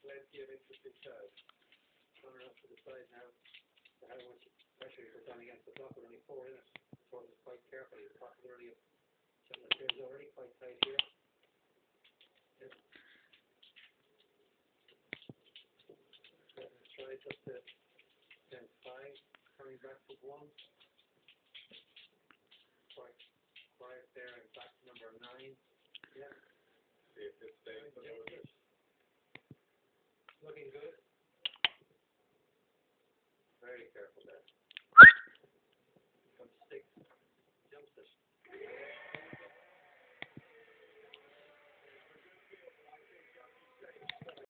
plenty of interesting shots. Coming up to the side now. So how much pressure you put down against the block with only 4 in it. Throw this quite carefully. The possibility of shutting the chairs already quite tight here. Yep. Tries up to 10-5. Coming back to 1. Quite quiet there and back to number 9. Yeah. See if this stays the motion. Looking good. Very careful there.